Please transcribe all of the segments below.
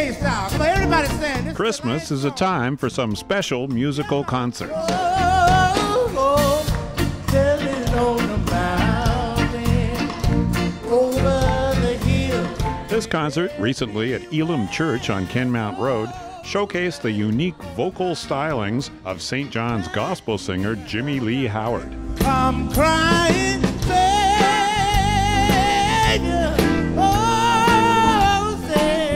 reggae style. Come on, everybody stand. This Christmas is a time for some special musical concerts. Tell it on the mountain, over the hill. This concert, recently at Elam Church on Kenmount Road, showcased the unique vocal stylings of St. John's gospel singer Jimmy Lee Howard. I'm crying, Savior, oh,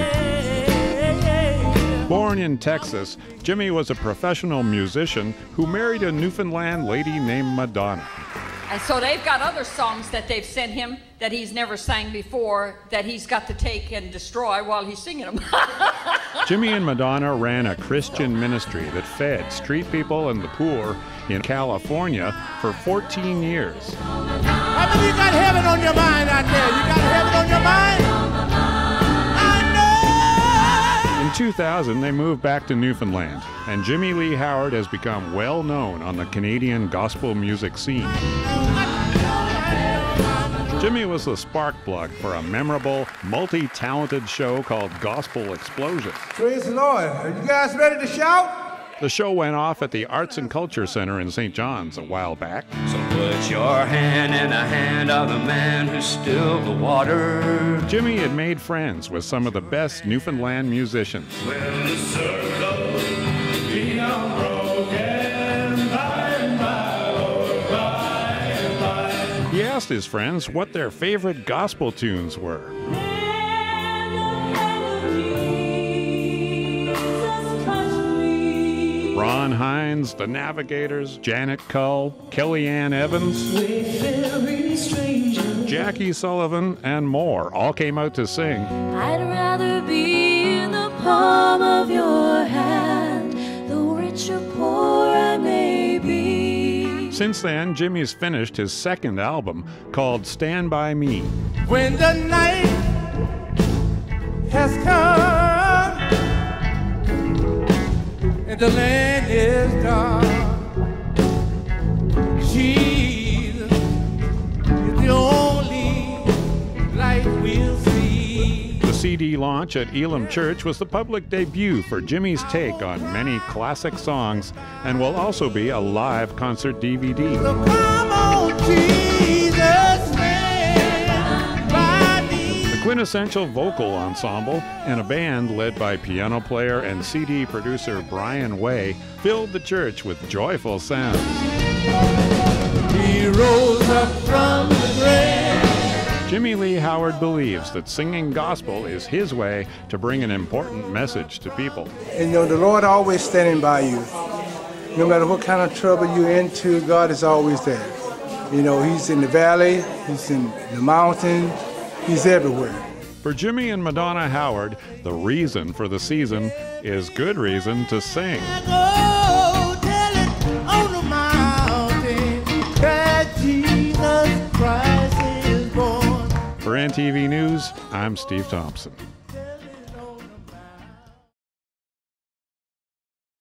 Savior. Born in Texas, Jimmy was a professional musician who married a Newfoundland lady named Madonna. And so they've got other songs that they've sent him that he's never sang before that he's got to take and destroy while he's singing them. Jimmy and Madonna ran a Christian ministry that fed street people and the poor in California for 14 years. How many of you got heaven on your mind out there? You got heaven on your mind? I know! In 2000, they moved back to Newfoundland, and Jimmy Lee Howard has become well known on the Canadian gospel music scene. Jimmy was the spark plug for a memorable, multi-talented show called Gospel Explosion. Praise the Lord. Are you guys ready to shout? The show went off at the Arts and Culture Center in St. John's a while back. So put your hand in the hand of the man who stilled the water. Jimmy had made friends with some of the best Newfoundland musicians. When the circle be unbroken, by and by, Lord, by and by. He asked his friends what their favorite gospel tunes were. Ron Hines, The Navigators, Janet Cull, Kellyanne Evans, Jackie Sullivan, and more all came out to sing. I'd rather be in the palm of your hand, though rich or poor I may be. Since then, Jimmy's finished his second album called Stand By Me. When the night has come and the land is dark, Jesus is the only light we'll see. The CD launch at Elam Church was the public debut for Jimmy's take on many classic songs and will also be a live concert DVD. So come on, Jesus, stand by me. The quintessential vocal ensemble and a band led by piano player and CD producer Brian Way filled the church with joyful sounds. He rose up from the grave. Jimmy Lee Howard believes that singing gospel is his way to bring an important message to people. And you know, the Lord always standing by you. No matter what kind of trouble you're into, God is always there. You know, He's in the valley, He's in the mountain, He's everywhere. For Jimmy and Madonna Howard, the reason for the season is good reason to sing. Go tell it on the mountain that Jesus Christ is born. For NTV News, I'm Steve Thompson.